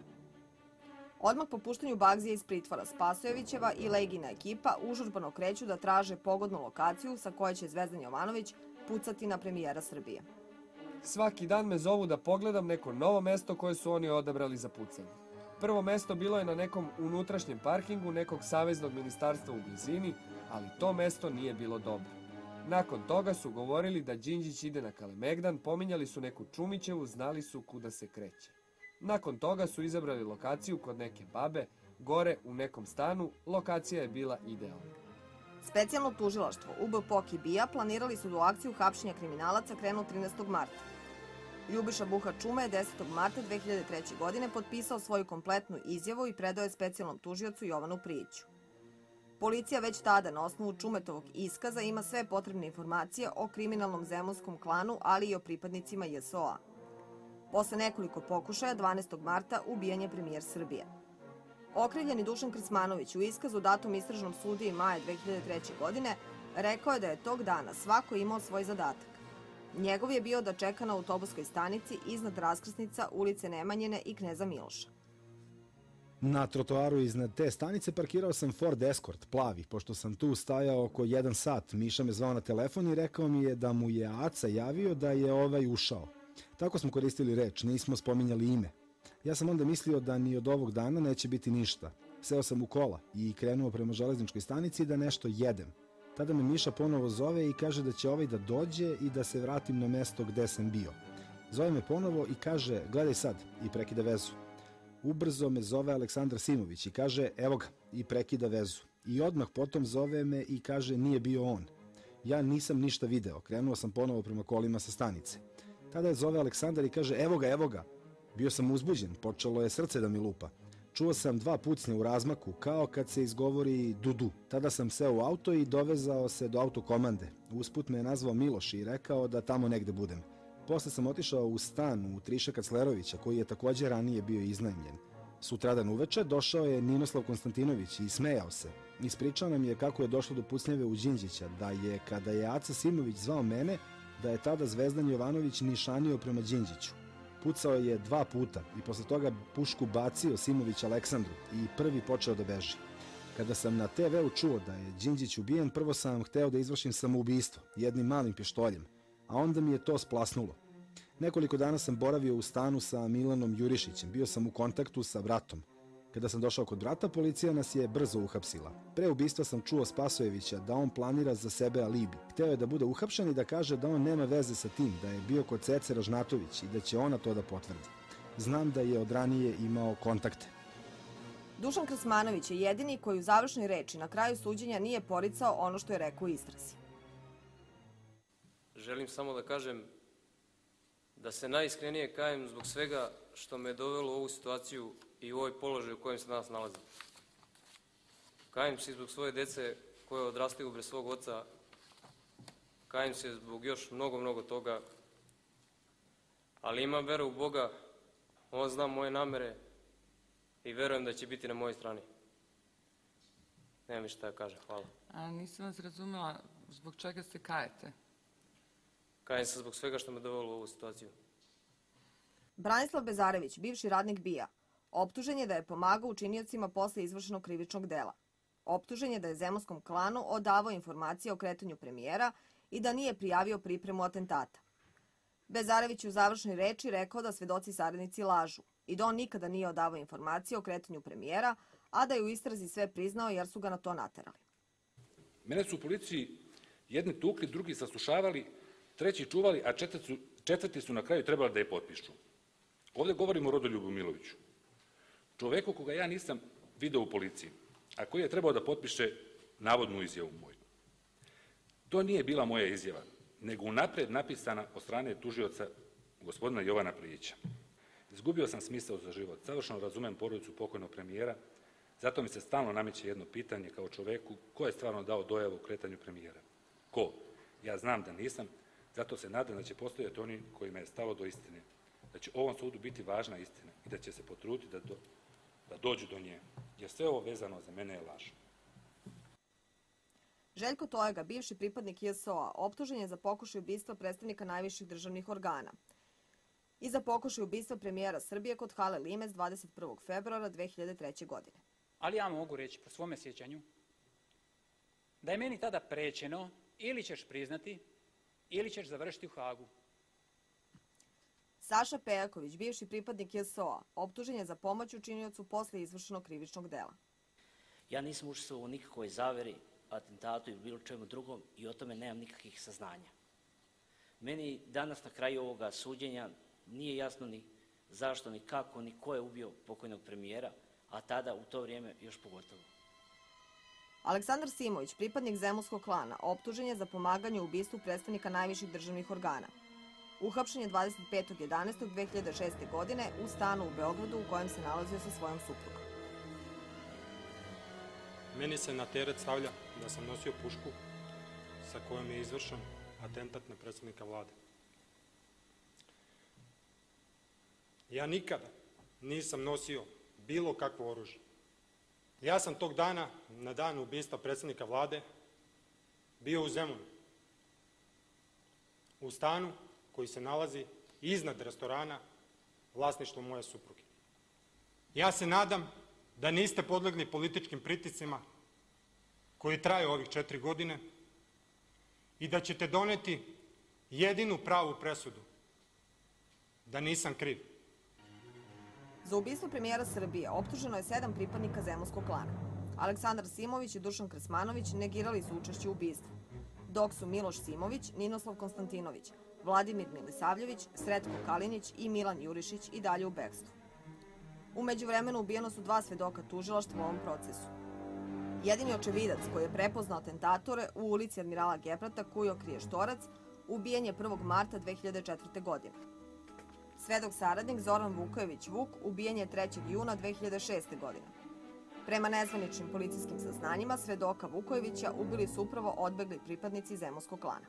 Odmah po puštanju Bagzija iz pritvora, Spasojevićeva i Legina ekipa užurbano kreću da traže pogodnu lokaciju sa koje će Zvezdan Jovanović pucati na premijera Srbije. Svaki dan me zovu da pogledam neko novo mesto koje su oni odabrali za pucanje. Prvo mesto bilo je na nekom unutrašnjem parkingu nekog saveznog ministarstva u blizini, ali to mesto nije bilo dobro. Nakon toga su govorili da Đinđić ide na Kalemegdan, pominjali su neku Čumićevu, znali su kuda se kreće. Nakon toga su izabrali lokaciju kod neke babe, gore u nekom stanu, lokacija je bila idealna. Specijalno tužilaštvo UBPOK i BIA planirali su da u akciju hapšenja kriminalaca krenu 13. marta. Ljubiša Buha Čuma je 10. marta 2003. godine potpisao svoju kompletnu izjavu i predao je specijalnom tužiocu Jovanu Prijiću. Policija već tada na osnovu Čumetovog iskaza ima sve potrebne informacije o kriminalnom zemunskom klanu, ali i o pripadnicima JSO-a. Posle nekoliko pokušaja, 12. marta, ubijen je premijer Srbije. Okrivljeni Dušan Krsmanović u iskazu datom istražnom sudiji maja 2003. godine rekao je da je tog dana svako imao svoj zadatak. Njegov je bio da čeka na autobuskoj stanici iznad raskrsnica ulice Nemanjine i Kneza Miloša. Na trotoaru iznad te stanice parkirao sam Ford Escort, plavi, pošto sam tu stajao oko 1 sat. Miša me zvao na telefon i rekao mi je da mu je Aca javio da je ovaj ušao. Tako smo koristili reč, nismo spominjali ime. Ja sam onda mislio da ni od ovog dana neće biti ništa. Seo sam u kola i krenuo prema železničkoj stanici da nešto jedem. Tada me Miša ponovo zove i kaže da će ovaj da dođe i da se vratim na mesto gde sam bio. Zove me ponovo i kaže, gledaj sad, i prekida vezu. Ubrzo me zove Aleksandar Simović i kaže, evo ga, i prekida vezu. I odmah potom zove me i kaže, nije bio on. Ja nisam ništa video, krenuo sam ponovo prema kolima sa stanice. Tada je zove Aleksandar i kaže, evo ga. Bio sam uzbuđen, počelo je srce da mi lupa. Čuo sam 2 pucnja u razmaku, kao kad se izgovori dudu. Tada sam seo u auto i dovezao se do autokomande. Usput me je nazvao Miloš i rekao da tamo negde budem. Posle sam otišao u stan u Triša Kaclerovića, koji je takođe ranije bio iznajmljen. Sutradan uveče došao je Ninoslav Konstantinović i smejao se. Ispričao nam je kako je došlo do pucnjave u Đinđića, da je, kada je Aca Simović zvao mene, da je tada Zvezdan Jovanović nišanio prema Đinđiću. Pucao je 2 puta i posle toga pušku bacio Simović Aleksandru i prvi počeo da beži. Kada sam na TV-u čuo da je Đinđić ubijen, prvo sam hteo da izvršim samoubistvo jednim malim pištoljem, a onda mi je to splasnulo. Nekoliko dana sam boravio u stanu sa Milanom Jurišićem, bio sam u kontaktu sa bratom. Kada sam došao kod brata, policija nas je brzo uhapsila. Pre ubistva sam čuo Spasojevića da on planira za sebe alibi. Hteo je da bude uhapšen i da kaže da on nema veze sa tim, da je bio kod Cece Ražnatović i da će ona to da potvrdi. Znam da je od ranije imao kontakte. Dušan Krsmanović je jedini koji u završnoj reči na kraju suđenja nije poricao ono što je rekao u istrazi. Želim samo da kažem da se najiskrenije kajem zbog svega što me je dovelo u ovu situaciju i u ovaj položaj u kojem se danas nalazim. Kajem se zbog svoje dece koje odrastaju bez svog oca, kajem se zbog još mnogo toga, ali imam veru u Boga, On zna moje namere i verujem da će biti na mojoj strani. Nema mi šta da kažem, hvala. A nisam vas razumela, zbog čega se kajete? Kajem se zbog svega što me dovelo u ovu situaciju. Branislav Bezarević, bivši radnik BIA, optužen je da je pomagao učiniocima posle izvršenog krivičnog dela. Optužen je da je zemunskom klanu odavao informacije o kretanju premijera i da nije prijavio pripremu atentata. Bezarević je u završnoj reči rekao da svedoci saradnici lažu i da on nikada nije odavao informacije o kretanju premijera, a da je u istrazi sve priznao jer su ga na to naterali. Mene su u policiji jedni tukli, drugi saslušavali, treći čuvali, a četvrti su na kraju trebali da je potpišu. Ovde govorimo o Rodoljubu Miloviću, čoveku koga ja nisam video u policiji, a koji je trebao da potpiše navodnu izjavu moju. To nije bila moja izjava, nego unapred napisana od strane tužioca gospodina Jovana Prijića. Izgubio sam smisao za život, savršeno razumem porodicu pokojnog premijera, zato mi se stalno nameće jedno pitanje kao čoveku ko je stvarno dao dojavu u kretanju premijera. Ko? Ja znam da nisam, zato se nadam da će postojati oni kojima je stalo do istine, da će ovom sudu biti važna istina i da će se potruditi da dođu do nje, jer sve ovo vezano za mene je laž. Željko Tojaga, bivši pripadnik JSO-a, optužen je za pokušaj ubistva predstavnika najviših državnih organa i za pokušaj ubistva premijera Srbije kod hale Limes 21. februara 2003. godine. Ali ja mogu reći po svome sjećanju da je meni tada prećeno ili ćeš priznati ili ćeš završiti u Hagu. Saša Pejaković, bivši pripadnik JSO-a, optužen je za pomoć učiniocu posle izvršenog krivičnog dela. Ja nisam učestvovao u nikakvoj zaveri, atentatu ili bilo čemu drugom i o tome nemam nikakvih saznanja. Meni danas na kraju ovoga suđenja nije jasno ni zašto, ni kako, ni ko je ubio pokojnog premijera, a tada u to vrijeme još pogotovo. Aleksandar Simović, pripadnik zemunskog klana, optužen je za pomaganje u ubistvu predstavnika najviših državnih organa. Uhapšen je 25.11.2006. godine u stanu u Beogradu u kojem se nalazio sa svojom suprugom. Meni se na teret stavlja da sam nosio pušku sa kojom je izvršen atentat na predsjednika vlade. Ja nikada nisam nosio bilo kakvo oružje. Ja sam tog dana, na dan ubistva predsjednika vlade, bio u Zemunu, u stanu koji se nalazi iznad restorana vlasništvo moje supruge. Ja se nadam da niste podlegli političkim pritiscima koji traju ovih 4 godine i da ćete doneti jedinu pravu presudu, da nisam kriv. Za ubistvo premijera Srbije optuženo je 7 pripadnika zemunskog klana. Aleksandar Simović i Dušan Krsmanović negirali su učešće u ubistvu, dok su Miloš Simović, Ninoslav Konstantinović, Vladimir Milisavljević, Sretko Kalinić i Milan Jurišić i dalje u bekstvu. U međuvremenu ubijeno su 2 svedoka tužilaštva u ovom procesu. Jedini očevidac koji je prepoznao atentatore u ulici Admirala Geprata, Kujo Kriještorac, ubijen je 1. marta 2004. godine. Svedok saradnik Zoran Vukojević Vuk ubijen je 3. juna 2006. godine. Prema nezvaničnim policijskim saznanjima, svedoka Vukojevića ubili su upravo odbegli pripadnici zemunskog klana.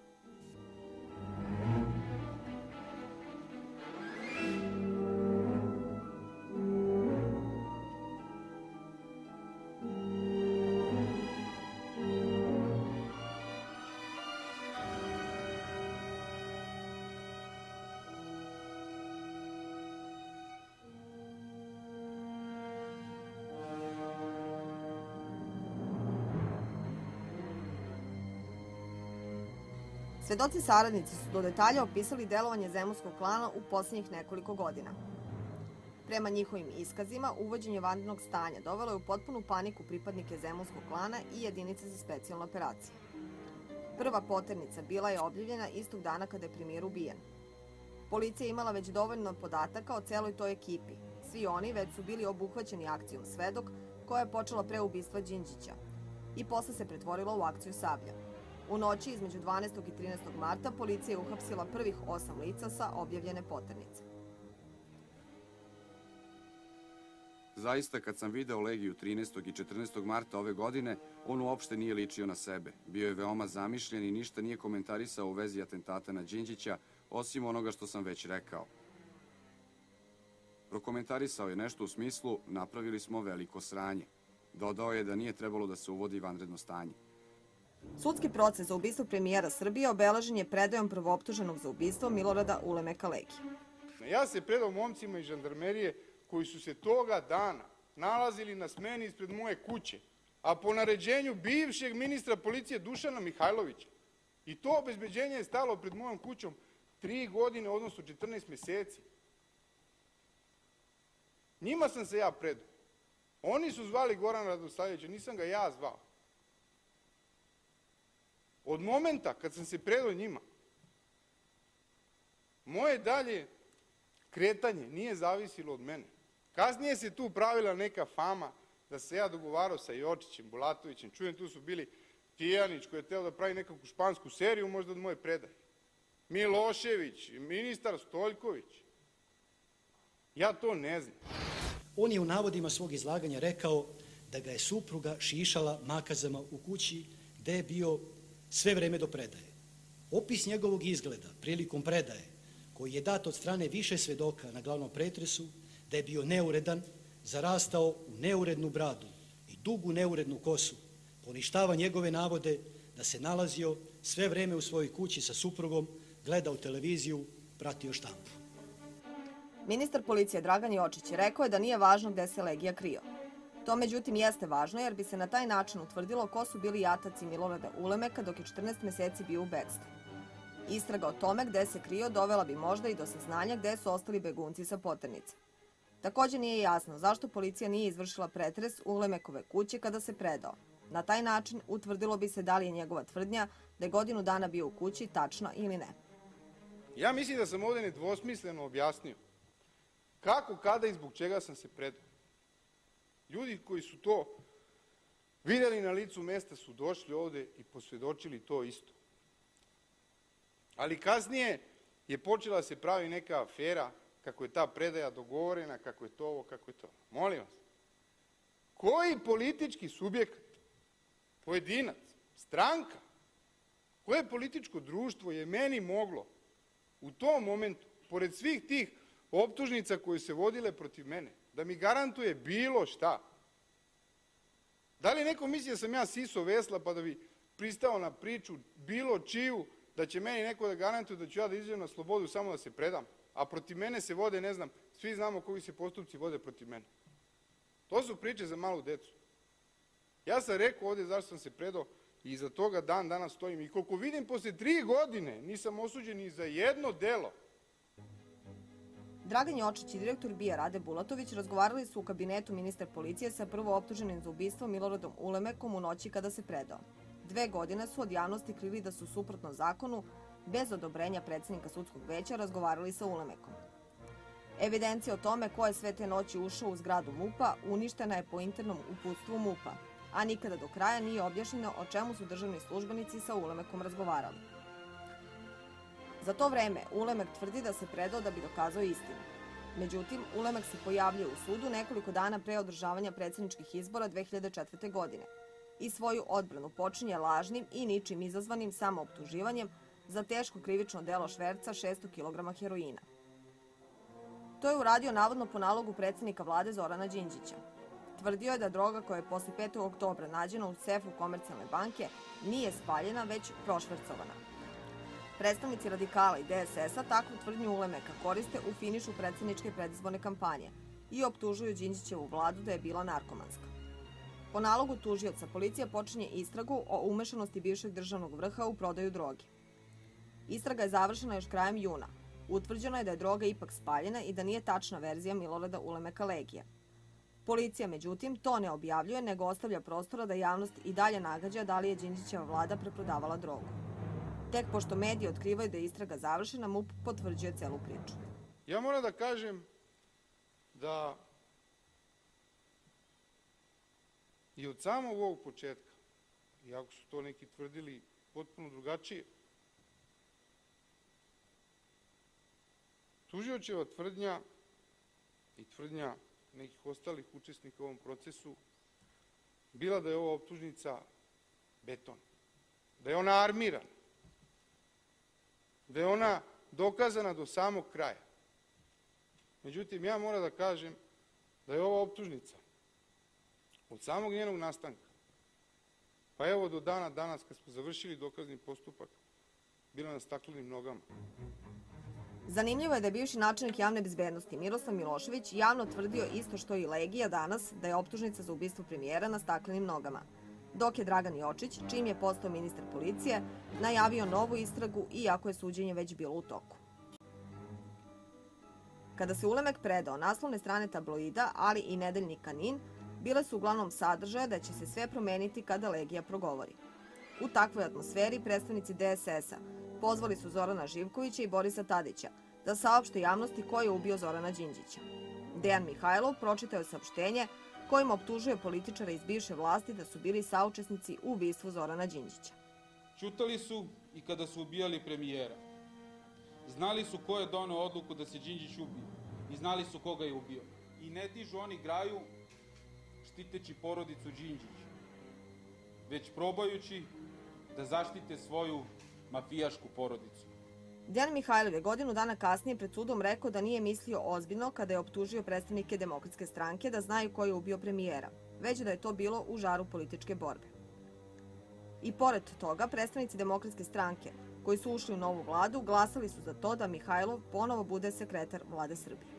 Svedoci saradnici su do detalja opisali delovanje zemunskog klana u posljednjih nekoliko godina. Prema njihovim iskazima, uvođenje vanrednog stanja dovelo je u potpunu paniku pripadnike zemunskog klana i jedinice za specijalne operacije. Prva poternica bila je objavljena istog dana kada je premijer ubijen. Policija je imala već dovoljno podataka o celoj toj ekipi. Svi oni već su bili obuhvaćeni akcijom Svedok, koja je počela pre ubistva Đinđića i posle se pretvorila u akciju Sablja. U noći između 12. i 13. marta policija je uhapsila prvih 8 lica sa objavljene poternice. Zaista, kad sam video Legiju 13. i 14. marta ove godine, on uopšte nije ličio na sebe. Bio je veoma zamišljen i ništa nije komentarisao u vezi atentata na Đinđića, osim onoga što sam već rekao. Prokomentarisao je nešto u smislu napravili smo veliko sranje. Dodao je da nije trebalo da se uvodi vanredno stanje. Sudski proces za ubistvo premijera Srbije obeležen je predajom prvooptuženog za ubistvo Milorada Ulemeka Leki. Ja se predao momcima iz žandarmerije koji su se toga dana nalazili na smeni ispred moje kuće, a po naređenju bivšeg ministra policije Dušana Mihajlovića. I to obezbeđenje je stalo pred mojom kućom 3 godine, odnosno 14 meseci. Njima sam se ja predao. Oni su zvali Gorana Radosavljevića, nisam ga ja zvao. Od momenta kad sam se predao njima, moje dalje kretanje nije zavisilo od mene. Kasnije se tu pravila neka fama da se ja dogovarao sa Jočićem, Bulatovićem, čujem tu su bili Tijanić koji je teo da pravi nekakvu špansku seriju možda od moje predaje. Milošević, ministar Stoljković. Ja to ne znam. On je u navodima svog izlaganja rekao da ga je supruga šišala makazama u kući gde je bio sve vreme do predaje. Opis njegovog izgleda prilikom predaje, koji je dat od strane više svedoka na glavnom pretresu, da je bio neuredan, zarastao u neurednu bradu i dugu neurednu kosu, poništava njegove navode da se nalazio sve vreme u svojoj kući sa suprugom, gledao televiziju, pratio štampu. Ministar policije Dragan Jočić rekao je da nije važno gde se Legija krio. To međutim jeste važno jer bi se na taj način utvrdilo ko su bili jataci Milorada Ulemeka dok je 14 meseci bio u bekstvu. Istraga o tome gde se krio dovela bi možda i do saznanja gde su ostali begunci sa poternice. Također nije jasno zašto policija nije izvršila pretres Ulemekove kuće kada se predao. Na taj način utvrdilo bi se da li je njegova tvrdnja da je godinu dana bio u kući tačna ili ne. Ja mislim da sam ovde nedvosmisleno objasnio kako, kada i zbog čega sam se predao. Ljudi koji su to videli na licu mesta su došli ovde i posvjedočili to isto. Ali kasnije je počela se pravi neka afera kako je ta predaja dogovorena, kako je to ovo, kako je to. Molim vas, koji politički subjekat, pojedinac, stranka, koje političko društvo je meni moglo u tom momentu, pored svih tih optužnica koje se vodile protiv mene, da mi garantuje bilo šta? Da li neko misli da sam ja siso vesla pa da bi pristao na priču bilo čiju, da će meni neko da garantuje da ću ja da izađem na slobodu samo da se predam, a protiv mene se vode, ne znam, svi znamo koji se postupci vode protiv mene. To su priče za malu decu. Ja sam rekao ovde zašto sam se predao i iza toga dan danas stojim. I koliko vidim, posle 3 godine nisam osuđen ni za jedno delo. Dragan Jočić i direktor BIA Rade Bulatović razgovarali su u kabinetu ministra policije sa prvooptuženim za ubistvo Miloradom Ulemekom u noći kada se predao. 2 godine su od javnosti krili da su suprotno zakonu, bez odobrenja predsjednika sudskog veća, razgovarali sa Ulemekom. Evidencija o tome ko je sve te noći ušao u zgradu MUP-a uništena je po internom uputstvu MUP-a, a nikada do kraja nije objašnjeno o čemu su državni službenici sa Ulemekom razgovarali. Za to vreme Ulemek tvrdi da se predao da bi dokazao istinu. Međutim, Ulemek se pojavljuje u sudu nekoliko dana pre održavanja predsjedničkih izbora 2004. godine i svoju odbranu počinje lažnim i ničim izazvanim samooptuživanjem za teško krivično delo šverca 600 kg heroina. To je uradio navodno po nalogu predsjednika vlade Zorana Đinđića. Tvrdio je da droga koja je posle 5. oktobra nađena u sefu Komercijalne banke nije spaljena, već prošvercovana. Predstavnici radikala i DSS-a takvu tvrdnju Ulemeka koriste u finišu predsjedničke predizborne kampanje i optužuju Đinđićevu vladu da je bila narkomanska. Po nalogu tužioca policija počinje istragu o umešanosti bivšeg državnog vrha u prodaju droge. Istraga je završena još krajem juna. Utvrđeno je da je droga ipak spaljena i da nije tačna verzija Milorada Ulemeka Legije. Policija, međutim, to ne objavljuje, nego ostavlja prostora da javnost i dalje nagađa da li je Đinđićeva vlada preprodavala drogu. Tek pošto mediji otkrivaju da je istraga završena, MUP potvrđuje celu priču. Ja moram da kažem da i od samog ovog početka, iako su to neki tvrdili potpuno drugačije, tužiočeva tvrdnja i tvrdnja nekih ostalih učesnika u ovom procesu bila da je ova optužnica beton, da je ona armirana, da je ona dokazana do samog kraja. Međutim, ja moram da kažem da je ova optužnica od samog njenog nastanka, pa evo do dana danas kad smo završili dokazni postupak, bila na staklenim nogama. Zanimljivo je da je bivši načelnik javne bezbednosti Miroslav Milošević javno tvrdio isto što i Legija danas, da je optužnica za ubistvo premijera na staklenim nogama, dok je Dragan Jočić, čim je postao ministar policije, najavio novu istragu iako je suđenje već bilo u toku. Kada se Ulemek predao, naslovne strane tabloida, ali i nedeljnik Kanin, bile su uglavnom sadržaja da će se sve promeniti kada Legija progovori. U takvoj atmosferi predstavnici DSS-a pozvali su Zorana Živkovića i Borisa Tadića da saopšte javnosti ko je ubio Zorana Đinđića. Dejan Mihajlov pročitao je saopštenje kojim optužuje političare iz bivše vlasti da su bili saučesnici u ubistvu Zorana Đinđića. Ćutali su i kada su ubijali premijera. Znali su ko je doneo odluku da se Đinđić ubije i znali su koga je ubio. I ne dižu oni graju štiteći porodicu Đinđić, već probajući da zaštite svoju mafijašku porodicu. Dejan Mihajlov je godinu dana kasnije pred sudom rekao da nije mislio ozbiljno kada je optužio predstavnike Demokratske stranke da znaju ko je ubio premijera, već da je to bilo u žaru političke borbe. I pored toga, predstavnici Demokratske stranke koji su ušli u novu vladu glasali su za to da Mihajlov ponovo bude sekretar vlade Srbije.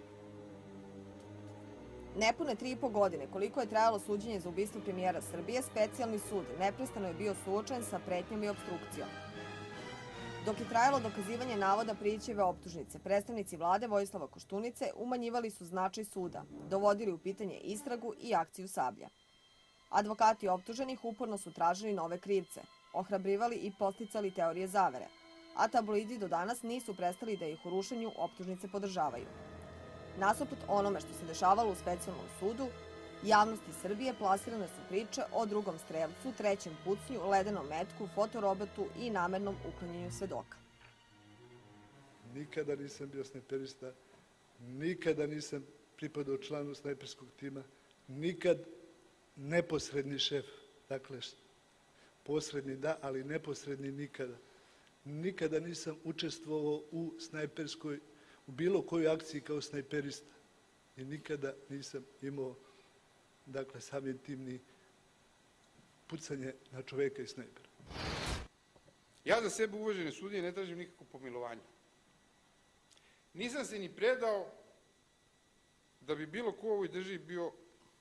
Nepune 3,5 godine koliko je trajalo suđenje za ubistvo premijera Srbije, specijalni sud neprestano je bio suočen sa pretnjom i opstrukcijom. Dok je trajalo dokazivanje navoda Prijićeve optužnice, predstavnici vlade Vojislava Koštunice umanjivali su značaj suda, dovodili u pitanje istragu i akciju Sablja. Advokati optuženih uporno su tražili nove krivce, ohrabrivali i posticali teorije zavere, a tabloidi do danas nisu prestali da ih u rušenju optužnice podržavaju. Nasuprot onome što se dešavalo u specijalnom sudu, javnosti Srbije plasirane su priče o drugom strelcu, trećem pucnju, ledenom metku, fotorobotu i namernom uklanjanju svedoka. Nikada nisam bio snajperista, nikada nisam pripadao članu snajperskog tima, nikad neposredni šef, dakle posredni da, ali neposredni nikada. Nikada nisam učestvovao u snajperskoj, u bilo kojoj akciji kao snajperista i nikada nisam imao, dakle, samim tim ni pucanje na čoveka i snajpera. Ja za sebe, uvažene sudije, ne tražim nikakvo pomilovanje. Nisam se ni predao da bi bilo ko u ovoj državi bio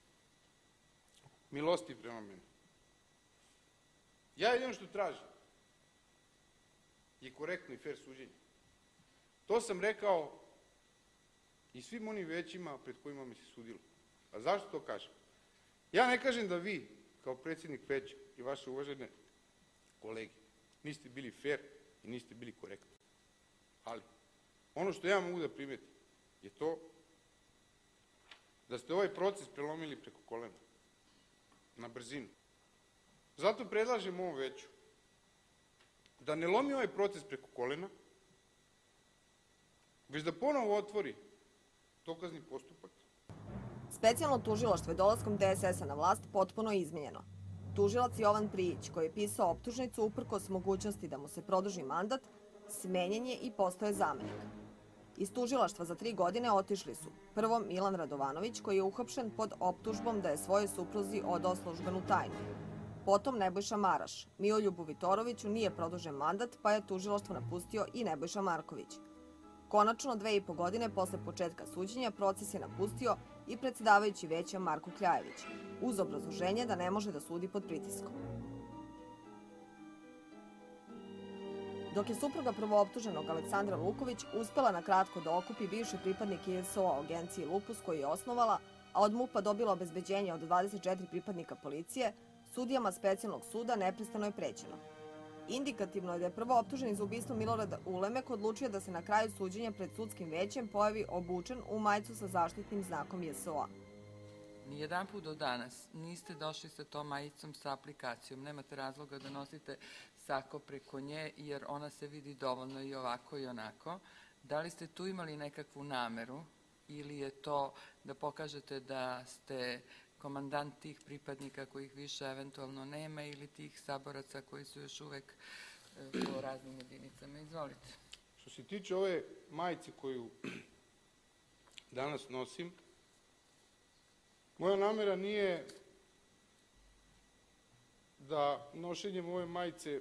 milostiv prema meni. Ja jedino što tražim je korektno i fair suđenje. To sam rekao i svim onim većima pred kojima mi se sudilo. A zašto to kažem? Ja ne kažem da vi, kao predsjednik veća i vaše uvažene kolege, niste bili fair i niste bili korektni. Ali, ono što ja mogu da primetim je to da ste ovaj proces prelomili preko kolena, na brzinu. Zato predlažem ovom veću da ne lomi ovaj proces preko kolena, već da ponovo otvori dokazni postupak. Specijalno tužilaštvo je dolaskom DSS-a na vlast potpuno izmenjeno. Tužilac Jovan Prijić, koji je pisao optužnicu uprkos mogućnosti da mu se produži mandat, smenjen je i postao je zamenik. Iz tužilaštva za 3 godine otišli su prvo Milan Radovanović, koji je uhapšen pod optužbom da je svojoj supruzi odao službenu tajnu. Potom Nebojša Maraš. Mioljubu Vitoroviću nije produžen mandat, pa je tužilaštvo napustio i Nebojša Marković. Konačno, 2,5 godine posle početka suđenja proces je napustio i predsedavajući veća Marko Kljajević, uz obrazloženje da ne može da sudi pod pritiskom. Dok je supruga prvooptuženog Aleksandra Luković uspela na kratko da okupi bivši pripadnik ISO-a agenciji Lupus koji je osnovala, a od MUP-a dobila obezbeđenje od 24 pripadnika policije, sudijama specijalnog suda neprestano je prećeno. Indikativno je da je prvooptuženi za ubistvo Milorada Ulemek odlučio da se na kraju suđenja pred sudskim većem pojavi obučen u majicu sa zaštitnim znakom JSO-a. Nijedan put do danas niste došli sa tom majicom sa aplikacijom. Nemate razloga da nosite sako preko nje jer ona se vidi dovoljno i ovako i onako. Da li ste tu imali nekakvu nameru ili je to da pokažete da ste komandant tih pripadnika kojih više eventualno nema ili tih saboraca koji su još uvek po raznim jedinicama? Izvolite. Što se tiče ove majice koju danas nosim, moja namera nije da nošenjem ove majice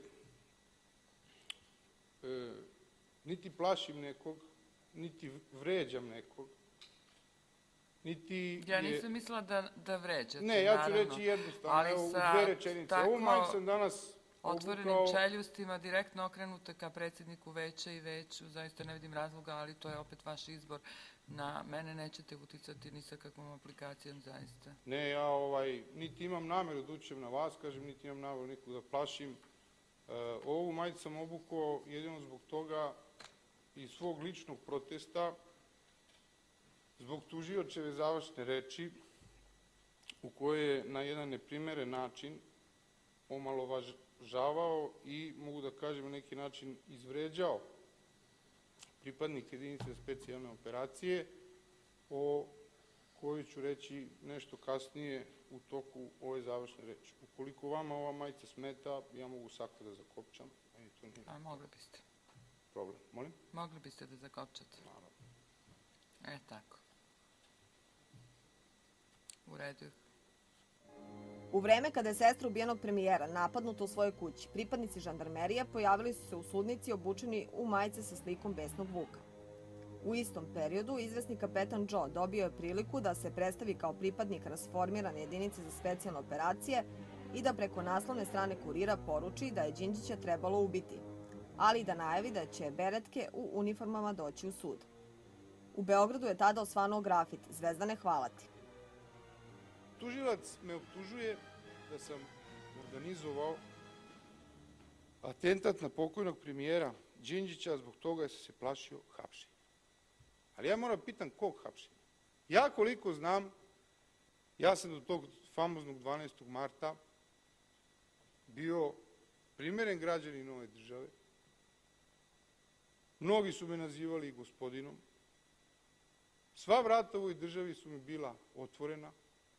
niti plašim nekog, niti vređam nekog, niti... Ja nisam mislila da vređate, ne, ja ću reći jednostavno, evo, u dve rečenice. Ovu majicu sam danas otvorenim čeljustima direktno okrenute ka predsjedniku veća i veću, zaista ne vidim razloga, ali to je opet vaš izbor. Na mene nećete uticati ni sa kakvom aplikacijom, zaista. Ne, ja niti imam nameru da učem na vas, kažem, niti imam nameru nikog da plašim. Ovu majicu sam obukao jedino zbog toga i svog ličnog protesta, zbog tužiočeve završne reči, u kojoj je na jedan neprimeren način omalovažavao i, mogu da kažem, na neki način izvređao pripadnik jedinice specijalne operacije, o kojoj ću reći nešto kasnije u toku ove završne reči. Ukoliko vama ova majica smeta, ja mogu sako da zakopčam. A mogli biste. Problem. Molim? Mogli biste da zakopčate. Tako. U redu. U vreme kada je sestra ubijenog premijera napadnuta u svojoj kući, pripadnici žandarmerije pojavili su se u sudnici obučeni u majice sa slikom besnog vuka. U istom periodu izvesni kapetan Joe dobio je priliku da se predstavi kao pripadnik rasformirane jedinice za specijalne operacije i da preko naslovne strane Kurira poruči da je Đinđića trebalo ubiti, ali i da najavi da će beretke u uniformama doći u sud. U Beogradu je tada osvanuo grafit "Zvezdane, hvala ti". Tužilac me optužuje da sam organizovao atentat na pokojnog premijera Đinđića, zbog toga je se plašio hapšenja. Ali ja moram pitam kog hapšenja? Ja koliko znam, ja sam do tog famoznog 12. marta bio primeren građanin ove države. Mnogi su me nazivali gospodinom. Sva vrata u ovoj državi su mi bila otvorena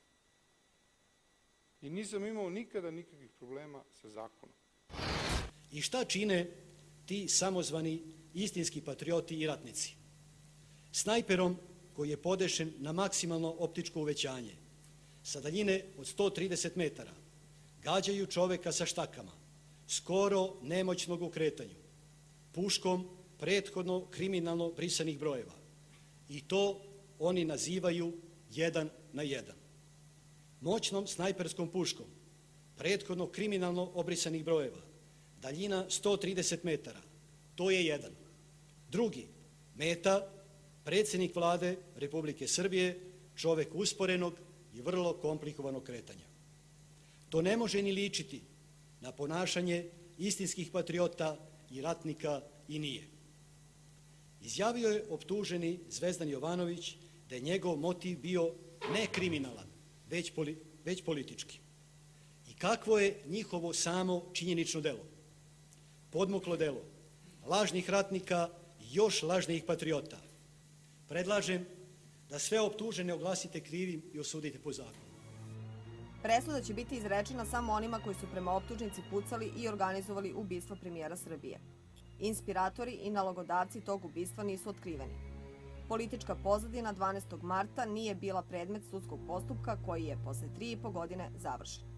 i nisam imao nikada nikakvih problema sa zakonom. I šta čine ti samozvani istinski patrioti i ratnici? Snajperom koji je podešen na maksimalno optičko uvećanje, sa daljine od 130 metara, gađaju čoveka sa štakama, skoro nemoćnog u kretanju, puškom prethodno kriminalno brisanih brojeva. I to oni nazivaju 1 na 1. Moćnom snajperskom puškom, prethodno kriminalno obrisanih brojeva, daljina 130 metara, to je jedan. Drugi, meta, predsjednik vlade Republike Srbije, čovek usporenog i vrlo komplikovanog kretanja. To ne može ni ličiti na ponašanje istinskih patriota i ratnika i nije. Izjavio je optuženi Zvezdan Jovanović da je njegov motiv bio ne kriminalan, već politički. I kakvo je njihovo samo činjenično delo? Podmuklo delo lažnih ratnika i još lažnijih patriota. Predlažem da sve optužene oglasite krivim i osudite po zakonu. Presuda će biti izrečena samo onima koji su prema optužnici pucali i organizovali ubistvo premijera Srbije. Inspiratori i nalogodavci tog ubistva nisu otkriveni. Politička pozadina 12. marta nije bila predmet sudskog postupka koji je posle 3,5 godine završen.